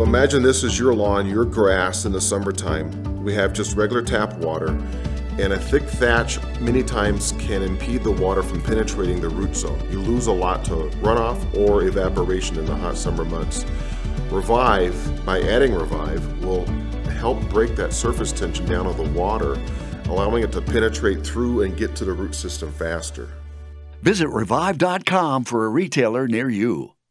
imagine this is your lawn, your grass in the summertime. We have just regular tap water, and a thick thatch many times can impede the water from penetrating the root zone. You lose a lot to runoff or evaporation in the hot summer months. Revive, by adding Revive, will help break that surface tension down of the water, allowing it to penetrate through and get to the root system faster. Visit Revive.com for a retailer near you.